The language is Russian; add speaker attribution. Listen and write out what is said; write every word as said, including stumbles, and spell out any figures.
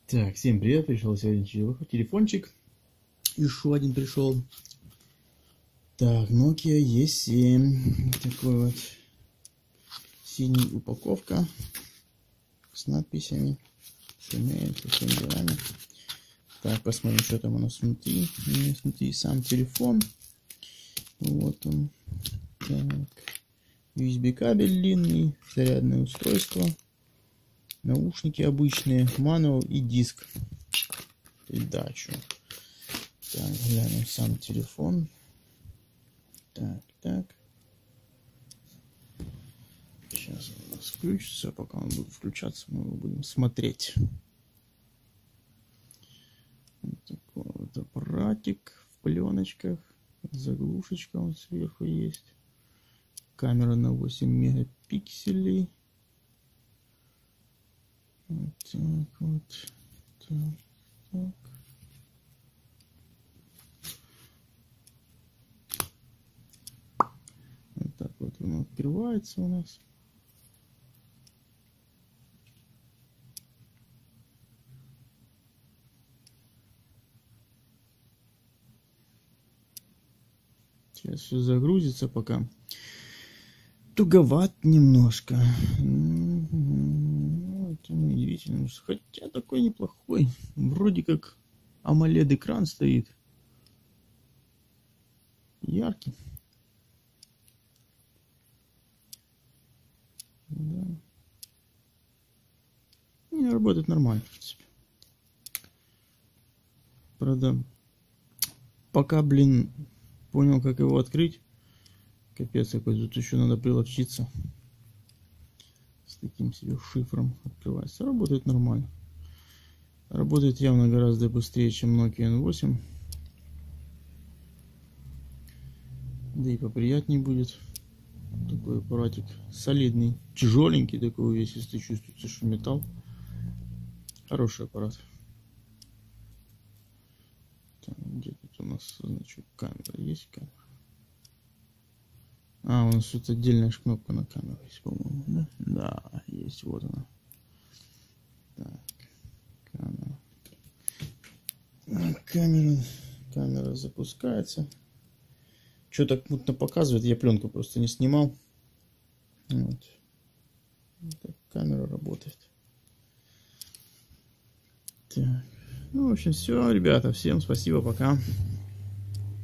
Speaker 1: Так, всем привет, пришел сегодня телефончик, еще один пришел. Так, Nokia и семь, такой вот синяя упаковка с надписями, с имеем, со всеми делами. Так, посмотрим, что там у нас внутри. У нас внутри сам телефон, вот он. Так, ю эс би кабель длинный, зарядное устройство, наушники обычные, мануал и диск. Передачу. Так, глянем сам телефон. Так, так. Сейчас он у нас включится. Пока он будет включаться, мы его будем смотреть. Вот такой вот аппаратик в пленочках. Заглушечка он сверху есть. Камера на восемь мегапикселей. Вот так вот. Так, так. Вот так вот он открывается у нас. Сейчас все загрузится пока. Туговат немножко. Ну, это неудивительно. Хотя такой неплохой. Вроде как AMOLED экран стоит. Яркий. Да. Не, работает нормально, в принципе. Правда, пока, блин, понял, как его открыть. Капец какой, тут еще надо приловчиться. С таким себе шифром открывается. Работает нормально. Работает явно гораздо быстрее, чем Nokia эн восемь. Да и поприятнее будет. Такой аппаратик солидный. Тяжеленький такой увесистый. Чувствуется, что металл. Хороший аппарат. Так, где тут у нас, значит, камера? Есть камера? А, у нас тут отдельная кнопка на камеру есть, по-моему, да? Да, есть, вот она. Так, камера. Камера, камера запускается. Что так мутно показывает, я пленку просто не снимал. Вот. Так, камера работает. Так. Ну, в общем, все, ребята, всем спасибо, пока.